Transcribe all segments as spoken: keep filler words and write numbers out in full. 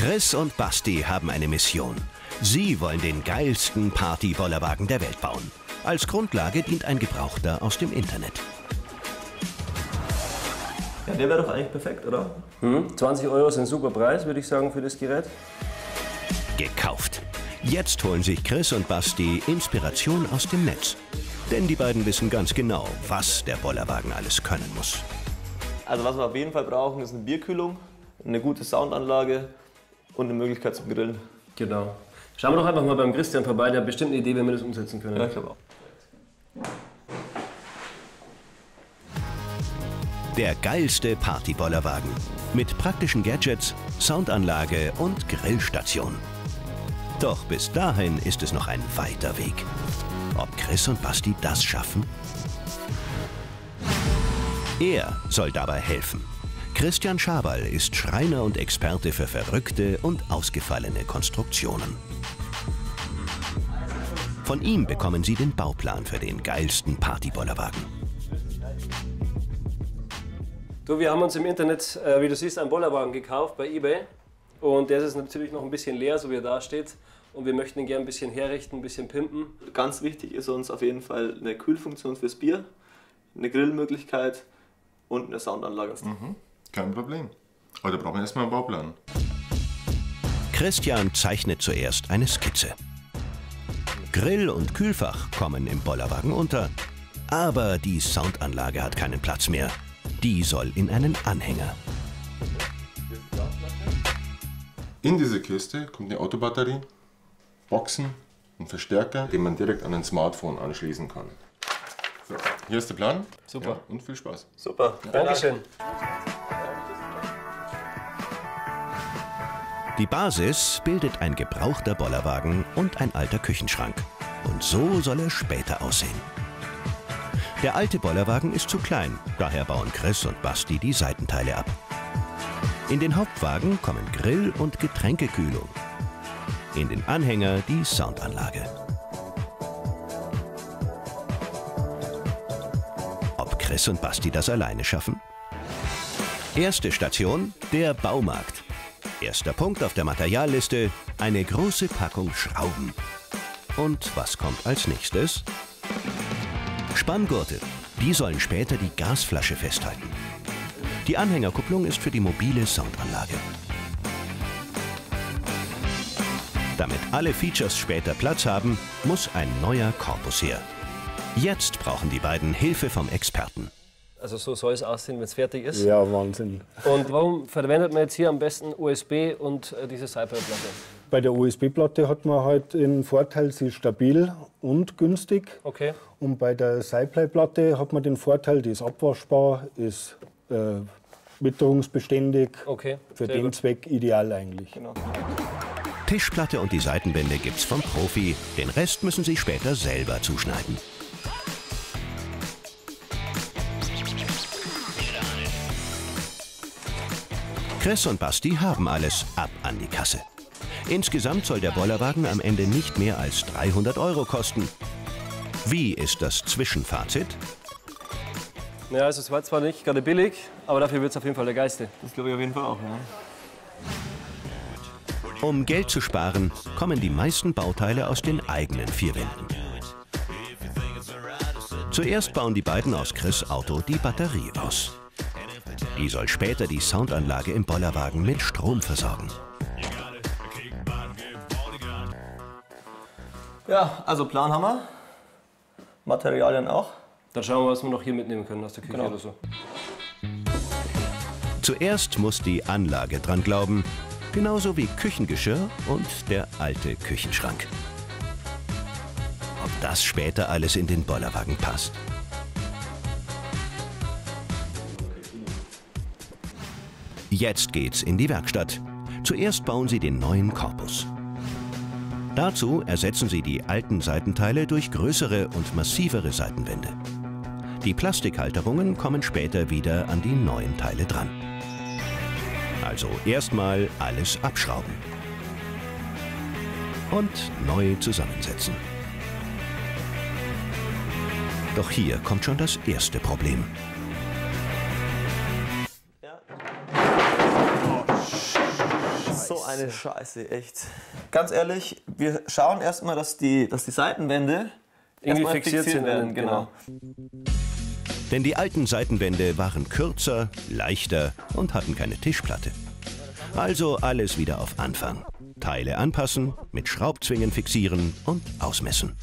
Chris und Basti haben eine Mission. Sie wollen den geilsten Party-Bollerwagen der Welt bauen. Als Grundlage dient ein Gebrauchter aus dem Internet. Ja, der wäre doch eigentlich perfekt, oder? Hm, zwanzig Euro ist ein super Preis, würde ich sagen, für das Gerät. Gekauft. Jetzt holen sich Chris und Basti Inspiration aus dem Netz. Denn die beiden wissen ganz genau, was der Bollerwagen alles können muss. Also was wir auf jeden Fall brauchen, ist eine Bierkühlung, eine gute Soundanlage und eine Möglichkeit zum Grillen. Genau. Schauen wir doch einfach mal beim Christian vorbei, der hat bestimmt eine Idee, wie wir das umsetzen können. Ja, ich glaube auch. Der geilste Party-Bollerwagen. Mit praktischen Gadgets, Soundanlage und Grillstation. Doch bis dahin ist es noch ein weiter Weg. Ob Chris und Basti das schaffen? Er soll dabei helfen. Christian Schaberl ist Schreiner und Experte für verrückte und ausgefallene Konstruktionen. Von ihm bekommen sie den Bauplan für den geilsten Party-Bollerwagen. Du, wir haben uns im Internet, äh, wie du siehst, einen Bollerwagen gekauft bei eBay. Und der ist natürlich noch ein bisschen leer, so wie er da steht. Und wir möchten ihn gerne ein bisschen herrichten, ein bisschen pimpen. Ganz wichtig ist uns auf jeden Fall eine Kühlfunktion fürs Bier, eine Grillmöglichkeit und eine Soundanlage. Mhm, kein Problem. Aber da brauchen wir erstmal einen Bauplan. Christian zeichnet zuerst eine Skizze. Grill und Kühlfach kommen im Bollerwagen unter. Aber die Soundanlage hat keinen Platz mehr. Die soll in einen Anhänger. In diese Kiste kommt eine Autobatterie, Boxen, ein Verstärker, den man direkt an ein Smartphone anschließen kann. So, hier ist der Plan. Super. Ja, und viel Spaß. Super. Dankeschön. Die Basis bildet ein gebrauchter Bollerwagen und ein alter Küchenschrank. Und so soll er später aussehen. Der alte Bollerwagen ist zu klein, daher bauen Chris und Basti die Seitenteile ab. In den Hauptwagen kommen Grill- und Getränkekühlung. In den Anhänger die Soundanlage. Ob Chris und Basti das alleine schaffen? Erste Station, der Baumarkt. Erster Punkt auf der Materialliste, eine große Packung Schrauben. Und was kommt als nächstes? Spanngurte. Die sollen später die Gasflasche festhalten. Die Anhängerkupplung ist für die mobile Soundanlage. Damit alle Features später Platz haben, muss ein neuer Korpus her. Jetzt brauchen die beiden Hilfe vom Experten. Also so soll es aussehen, wenn es fertig ist. Ja, Wahnsinn. Und warum verwendet man jetzt hier am besten U S B und äh, diese Cyber-Platte? Bei der U S B-Platte hat man halt den Vorteil, sie ist stabil und günstig. Okay. Und bei der Cyply-Platte hat man den Vorteil, die ist abwaschbar, ist äh, witterungsbeständig. Okay. Für Sehr den gut. Zweck ideal eigentlich. Genau. Tischplatte und die Seitenwände gibt's vom Profi. Den Rest müssen sie später selber zuschneiden. Chris und Basti haben alles, ab an die Kasse. Insgesamt soll der Bollerwagen am Ende nicht mehr als dreihundert Euro kosten. Wie ist das Zwischenfazit? Ja, also es war zwar nicht gerade billig, aber dafür wird es auf jeden Fall der geilste. Das glaube ich auf jeden Fall auch, ja. Um Geld zu sparen, kommen die meisten Bauteile aus den eigenen vier Wänden. Zuerst bauen die beiden aus Chris' Auto die Batterie aus. Die soll später die Soundanlage im Bollerwagen mit Strom versorgen. Ja, also Plan haben wir. Materialien auch. Dann schauen wir, was wir noch hier mitnehmen können aus der Küche Genau. oder so. Zuerst muss die Anlage dran glauben, genauso wie Küchengeschirr und der alte Küchenschrank. Ob das später alles in den Bollerwagen passt? Jetzt geht's in die Werkstatt. Zuerst bauen sie den neuen Korpus. Dazu ersetzen sie die alten Seitenteile durch größere und massivere Seitenwände. Die Plastikhalterungen kommen später wieder an die neuen Teile dran. Also erstmal alles abschrauben. Und neu zusammensetzen. Doch hier kommt schon das erste Problem. So eine Scheiße, echt. Ganz ehrlich, wir schauen erstmal, dass die, dass die Seitenwände irgendwie fixiert, fixiert sind werden. Genau. Denn die alten Seitenwände waren kürzer, leichter und hatten keine Tischplatte. Also alles wieder auf Anfang. Teile anpassen, mit Schraubzwingen fixieren und ausmessen.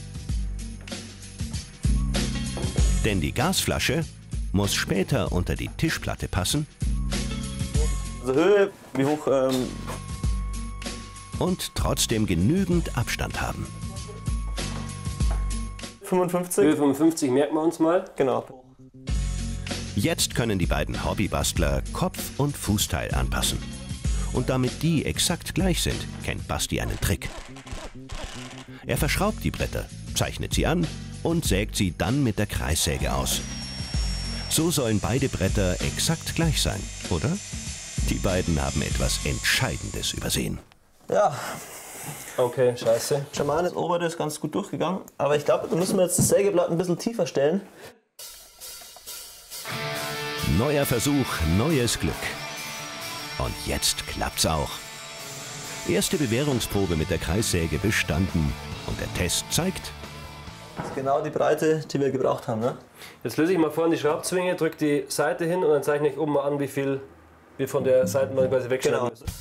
Denn die Gasflasche muss später unter die Tischplatte passen. Also Höhe, wie hoch... Ähm und trotzdem genügend Abstand haben. fünfundfünfzig. Höhe fünfundfünfzig merken wir uns mal. Genau. Jetzt können die beiden Hobbybastler Kopf- und Fußteil anpassen. Und damit die exakt gleich sind, kennt Basti einen Trick. Er verschraubt die Bretter, zeichnet sie an und sägt sie dann mit der Kreissäge aus. So sollen beide Bretter exakt gleich sein, oder? Die beiden haben etwas Entscheidendes übersehen. Ja. Okay, scheiße. Schaman, das obere ist ganz gut durchgegangen, aber ich glaube, da müssen wir jetzt das Sägeblatt ein bisschen tiefer stellen. Neuer Versuch, neues Glück. Und jetzt klappt's auch. Erste Bewährungsprobe mit der Kreissäge bestanden und der Test zeigt... Das ist genau die Breite, die wir gebraucht haben, ne? Jetzt löse ich mal vorne die Schraubzwinge, drücke die Seite hin und dann zeichne ich oben mal an, wie viel wir von der Seitenwand quasi wegschneiden Genau. müssen.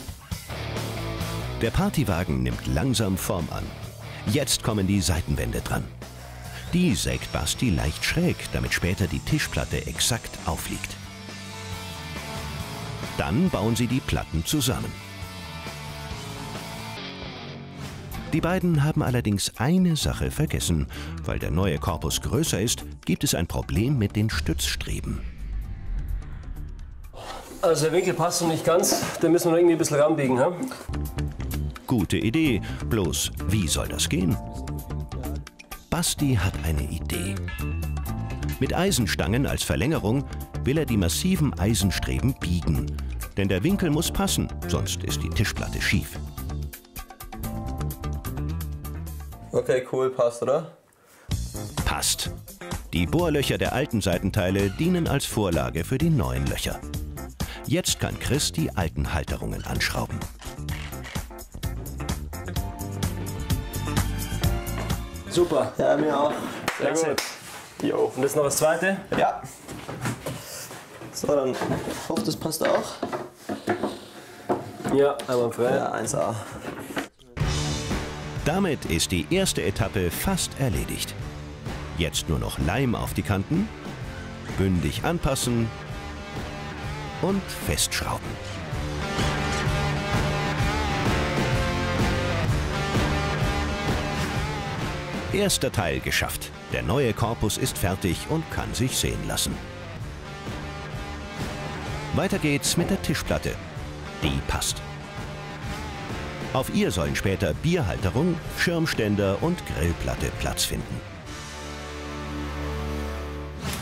Der Partywagen nimmt langsam Form an. Jetzt kommen die Seitenwände dran. Die sägt Basti leicht schräg, damit später die Tischplatte exakt aufliegt. Dann bauen sie die Platten zusammen. Die beiden haben allerdings eine Sache vergessen. Weil der neue Korpus größer ist, gibt es ein Problem mit den Stützstreben. Also der Winkel passt noch nicht ganz, den müssen wir noch irgendwie ein bisschen ranbiegen. Ha? Gute Idee, bloß wie soll das gehen? Basti hat eine Idee. Mit Eisenstangen als Verlängerung will er die massiven Eisenstreben biegen. Denn der Winkel muss passen, sonst ist die Tischplatte schief. Okay, cool, passt, oder? Passt. Die Bohrlöcher der alten Seitenteile dienen als Vorlage für die neuen Löcher. Jetzt kann Chris die alten Halterungen anschrauben. Super. Ja, mir auch. Sehr gut. Jo. Und jetzt noch das zweite. Ja. So, dann ich hoffe, das passt auch. Ja, einwandfrei. Ja, eins A. Damit ist die erste Etappe fast erledigt. Jetzt nur noch Leim auf die Kanten, bündig anpassen und festschrauben. Erster Teil geschafft. Der neue Korpus ist fertig und kann sich sehen lassen. Weiter geht's mit der Tischplatte. Die passt. Auf ihr sollen später Bierhalterung, Schirmständer und Grillplatte Platz finden.